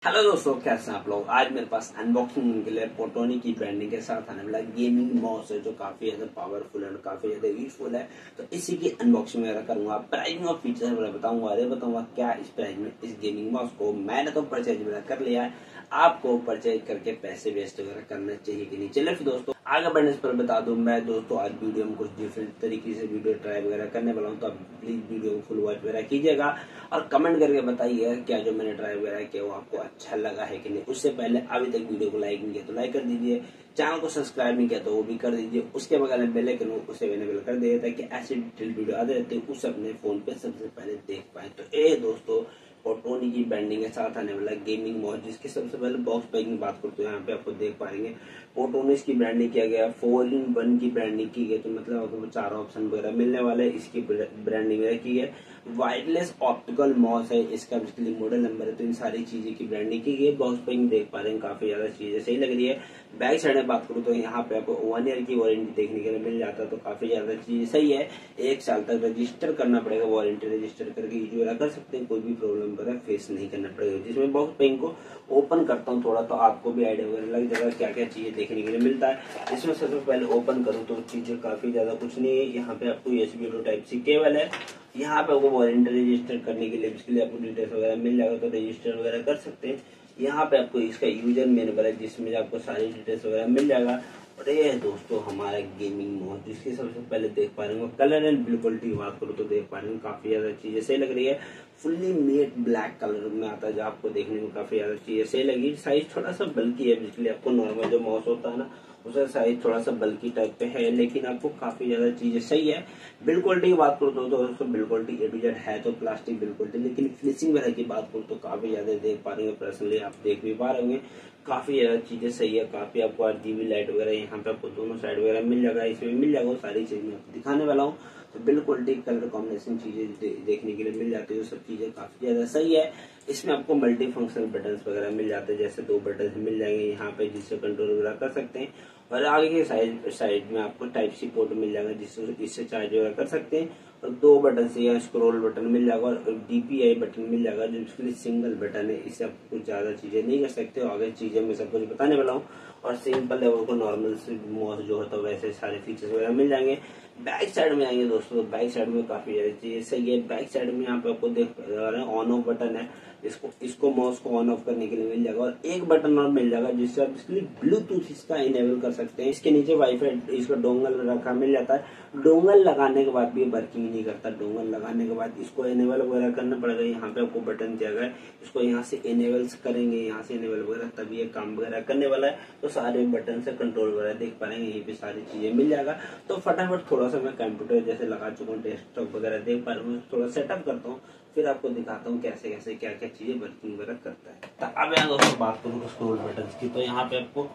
Hello दोस्तों, कैसे हैं आप लोग। आज मेरे पास अनबॉक्सिंग के लिए पोटोनी की ब्रांडिंग के साथ आने वाला गेमिंग माउस है जो काफी ज्यादा पावरफुल है और काफी ज्यादा यूजफुल है। तो इसी की अनबॉक्सिंग वगैरह करूंगा, प्राइसिंग और फीचर्स वगैरह बताऊंगा। अरे बताऊंगा क्या इस प्राइस में इस गेमिंग माउस को। मैंने तो परचेज वगैरह कर लिया है, आपको परचेज करके पैसे वेस्ट वगैरह करना चाहिए कि नहीं। चलिए फिर दोस्तों आगे बढ़ने से पहले बता दूं, मैं दोस्तों आज वीडियो में कुछ डिफरेंट तरीके से वीडियो ट्राई वगैरह करने वाला हूं, तो आप प्लीज वीडियो को फुल वॉच वगैरह कीजिएगा और कमेंट करके बताइए क्या जो मैंने ट्राई वगैरह किया वो आपको अच्छा लगा है कि नहीं। उससे पहले अभी तक वीडियो को लाइक नहीं किया तो लाइक कर दीजिए, चैनल को सब्सक्राइब नहीं किया तो वो भी कर दीजिए। उसके बगल में बेल आइकन उसे एनेबल कर दीजिए ताकि ऐसे डिटेल वीडियो आते रहते हैं उसे अपने फोन पे सबसे पहले देख पाए। तो ये दोस्तों पोटोनी की ब्रांडिंग के साथ आने वाला गेमिंग माउस, जिसके सबसे पहले बॉक्स पैकिंग बात करते हैं, यहाँ पे आपको देख पाएंगे पोटोनी इसकी ब्रांडिंग किया गया, 4-in-1 की ब्रांडिंग की गई। तो मतलब आपको 4 ऑप्शन वगैरह मिलने वाले, इसकी ब्रांडिंग वगैरह की है। वायरलेस ऑप्टिकल माउस है, इसका बेसिकली मॉडल नंबर है। तो इन सारी चीजें की ब्रांडिंग की गई। बॉक्स पैकिंग देख पा रहे हैं, काफी ज्यादा चीजें सही लग रही है। बैक साइड में बात करूँ तो यहाँ पे आपको 1 ईयर की वारंटी देखने के लिए मिल जाता है, तो काफी ज्यादा चीज सही है। 1 साल तक रजिस्टर करना पड़ेगा, वारंटी रजिस्टर करके यूज वगैरह कर सकते हैं, कोई भी प्रॉब्लम वगैरह फेस नहीं करना पड़ेगा। जिसमें बॉक्स पैकिंग को ओपन करता हूँ थोड़ा, तो आपको भी आइडिया वगैरह लग जाएगा क्या क्या चीजें देखने के लिए मिलता है। इसमें सबसे पहले ओपन करूँ तो चीजें काफी ज्यादा कुछ नहीं है। यहाँ पे आपको USB टाइप सी केबल है। यहाँ पे आपको वारंटी रजिस्टर करने के लिए इसके लिए आपको डिटेल्स वगैरह मिल जाएगा, तो रजिस्टर वगैरह कर सकते हैं। यहाँ पे आपको इसका यूजर मैनुअल है जिसमें आपको सारी डिटेल्स वगैरह मिल जाएगा। और ये है दोस्तों हमारा गेमिंग माउस, जिसकी सबसे पहले देख पा रहे हैं कलर एंड बिल्ड क्वालिटी की बात करूँ तो देख पा रहे हैं काफी ज्यादा चीजें सही लग रही है। फुल्ली मेट ब्लैक कलर में आता है जो आपको देखने में काफी ज्यादा चीजें सही लगी। साइज थोड़ा सा बल्कि है, इसलिए आपको नॉर्मल जो माउस होता है ना उसका साइज थोड़ा सा बल्कि टाइप पे है, लेकिन आपको काफी ज्यादा चीजें सही है। बिल्ड क्वालिटी की बात करूँ तो दोस्तों build quality A to Z है तो प्लास्टिक बिल्ड क्वालिटी, लेकिन फिनिशिंग वगैरह की बात करूँ तो काफी ज्यादा देख पा रहे हैं। पर्सनली आप देख भी पा रहे होंगे काफी ज्यादा चीजें सही है। काफी आपको RGB लाइट वगैरह यहाँ पे आपको दोनों साइड वगैरह मिल जाएगा, इसमें मिल जाएगा। वो सारी चीज मैं आपको दिखाने वाला हूँ। तो बिल्ड क्वालिटी कलर कॉम्बिनेशन चीजें देखने के लिए मिल जाती है, सब चीजें काफी ज्यादा सही है। इसमें आपको मल्टी फंक्शनल बटन वगैरह मिल जाते हैं, जैसे 2 बटन मिल जाएंगे यहाँ पे जिससे कंट्रोल वगैरह कर सकते हैं। और आगे के साइड में आपको टाइप सी पोर्ट मिल जाएगा जिससे इससे चार्ज वगैरह कर सकते हैं। और 2 बटन से यहाँ स्क्रॉल बटन मिल जाएगा और DPI बटन मिल जाएगा जो इसके लिए सिंगल बटन है। इससे आप कुछ ज्यादा चीजें नहीं कर सकते। आगे चीजें मैं सब कुछ बताने वाला हूँ। और सिंपल लेवल को नॉर्मल माउस जो होता है वैसे सारे फीचर्स वगैरह मिल जाएंगे। बैक साइड में आएंगे दोस्तों, बैक साइड में काफी ज्यादा चीजें सही है। बैक साइड में यहाँ पे आपको देख पा रहे हैं ऑन ऑफ बटन है, इसको माउस को ऑन ऑफ करने के लिए मिल जाएगा। और एक बटन और मिल जाएगा जिससे आप इसके लिए ब्लूटूथ इसका इनेबल कर सकते हैं। इसके नीचे वाईफाई इसका डोंगल रखा मिल जाता है। डोंगल लगाने के बाद भी वर्किंग नहीं करता। डोंगल लगाने के बाद इसको इनेबल वगैरह करना पड़ेगा। यहाँ पे आपको बटन दिया गया है, इसको यहाँ से इनेबल करेंगे, यहाँ से इनेबल वगैरह तभी ये काम वगैरह करने वाला है। तो सारे बटन से कंट्रोल वगैरह देख पाएंगे, यहीं पे सारी चीजें मिल जाएगा। तो फटाफट थोड़ा सा मैं कंप्यूटर जैसे लगा चुका हूँ, डेस्कटॉप वगैरह देख पा रहा हूँ, थोड़ा सेटअप करता हूँ, फिर आपको दिखाता हूँ कैसे कैसे क्या क्या चीजें वर्किंग वगैरह करता है। तो अब यहाँ दोस्तों बात करूँ स्क्रोल बटन की, तो यहाँ पे आपको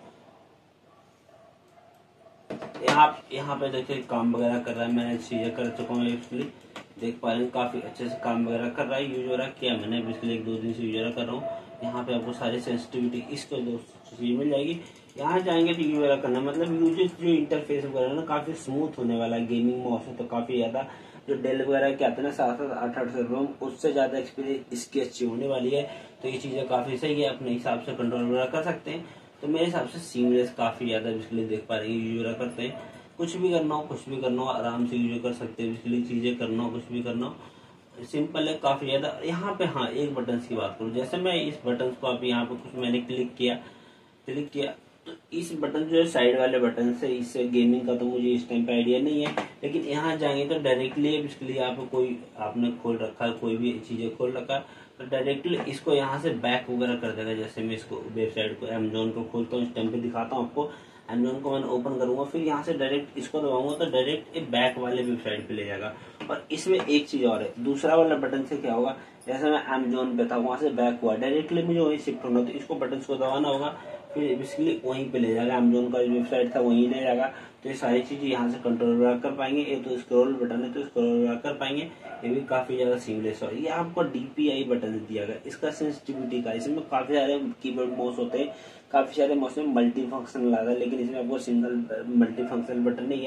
यहाँ पे देखिए काम वगैरह कर रहा है। मैंने चीजें कर चुका हूँ, एक्चुअली देख पा रहे हैं काफी अच्छे से काम वगैरह कर रहा है। यूज वगैरह किया मैंने पिछले 1-2 दिन से यूज वगैरह कर रहा हूँ। यहाँ पे आपको सारी सेंसिटिविटी इसको दोस्तों चीज मिल जाएगी। यहाँ जाएंगे तो यूज वगैरह करना, मतलब यूज जो इंटरफेस वगैरह ना काफी स्मूथ होने वाला है। गेमिंग माउस है तो काफी ज्यादा जो डेल वगैरह के आते हैं ना 7-8 उससे ज्यादा एक्सपीरियंस इसकी अच्छी होने वाली है। तो ये चीजें काफी सही है, अपने हिसाब से कंट्रोल वगैरह कर सकते हैं। तो मेरे हिसाब से सीमलेस काफी ज्यादा इसलिए देख पा रहे हैं यूज वगैरह करते हैं। कुछ भी करना हो आराम से यूज कर सकते हैं। इसलिए चीजें करना हो, कुछ भी करना हो सिंपल है काफी ज्यादा। यहाँ पे हाँ एक बटन की बात करूँ, जैसे मैं इस बटन को अभी यहाँ पे कुछ मैंने क्लिक किया तो इस बटन जो है साइड वाले बटन से, इससे गेमिंग का तो मुझे इस टाइम पे आइडिया नहीं है, लेकिन यहाँ जाएंगे तो डायरेक्टली इसके लिए आप कोई आपने खोल रखा है, कोई भी चीजें खोल रखा है तो डायरेक्टली इसको यहाँ से बैक वगैरह कर देगा। जैसे मैं इसको वेबसाइट को अमेजोन को खोलता हूँ, इस टाइम पे दिखाता हूँ आपको। अमेजोन को मैंने ओपन करूंगा, फिर यहाँ से डायरेक्ट इसको दबाऊंगा तो डायरेक्ट बैक वाले वेबसाइट पे ले जाएगा। और इसमें एक चीज और है, दूसरा वाला बटन से क्या होगा, जैसे मैं अमेजोन पे था वहां से बैक हुआ, डायरेक्टली मुझे वहीं शिफ्ट होना, तो इसको बटन को दबाना होगा, फिर बेसिकली वहीं पे ले जाएगा। अमेजोन का वेबसाइट था वहीं ले जाएगा। तो ये सारी चीजें यहाँ से कंट्रोल कर पाएंगे। ये तो स्क्रॉल बटन है तो स्क्रॉल कर पाएंगे, ये भी काफी ज्यादा सीमलेस है। ये आपको DPI बटन दिया गया, इसका सेंसिटिविटी का, इसमें काफी सारे कीबोर्ड माउस होते हैं, काफी सारे माउस में मल्टी फंक्शनल आता है, लेकिन इसमें आपको सिंगल मल्टी फंक्शनल बटन नहीं है।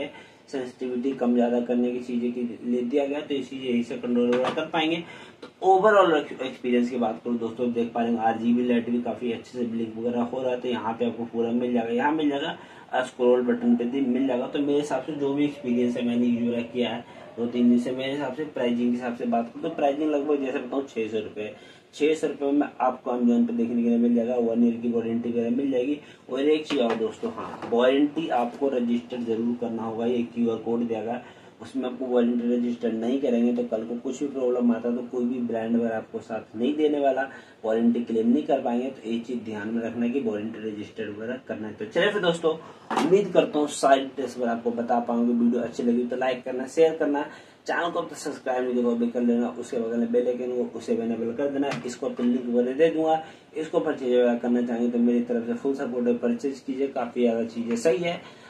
सेंसिटिविटी कम ज्यादा करने की चीजें की ले दिया गया, तो इसी यही से कंट्रोल वगैरह कर पाएंगे। तो ओवरऑल एक्सपीरियंस की बात करूँ दोस्तों, देख पा रहे हैं RGB लाइट भी काफी अच्छे से ब्लिंक वगैरह हो रहा है। तो यहाँ पे आपको पूरा मिल जाएगा, यहाँ मिल जाएगा स्क्रॉल बटन पे भी मिल जाएगा। तो मेरे हिसाब से जो भी एक्सपीरियंस है मैंने यूज किया है 2-3 दिन से, मेरे हिसाब से प्राइसिंग के हिसाब से बात करूँ तो प्राइसिंग लगभग जैसे बताऊँ 600 रुपये में आपको अमेजोन पे देखने के लिए मिल जाएगा। 1 ईयर की वारंटी वगैरह मिल जाएगी। और एक चीज और दोस्तों, हाँ वारंटी आपको रजिस्टर जरूर करना होगा। ये QR कोड देगा, उसमें आपको वारंटी रजिस्टर नहीं करेंगे तो कल को कुछ भी प्रॉब्लम आता है तो कोई भी ब्रांड वगैरह आपको साथ नहीं देने वाला, वारंटी क्लेम नहीं कर पाएंगे। तो एक चीज ध्यान में रखना कि वारंटी रजिस्टर वगैरह करना है। तो चलिए फिर दोस्तों, उम्मीद करता हूँ सारी टिप्स वगैरह आपको बता पाऊंगी। वीडियो अच्छी लगी तो लाइक करना, शेयर करना, चैनल को तो सब्सक्राइब नहीं देखो भी कर लेना, उसके बगल में बेल आइकन को उसे इनेबल कर देना। इसको तो लिंक वगैरह दे दूंगा, इसको परचेज वगैरह करना चाहेंगे तो मेरी तरफ से फुल सपोर्ट है, परचेज कीजिए, काफी ज्यादा चीजें सही है।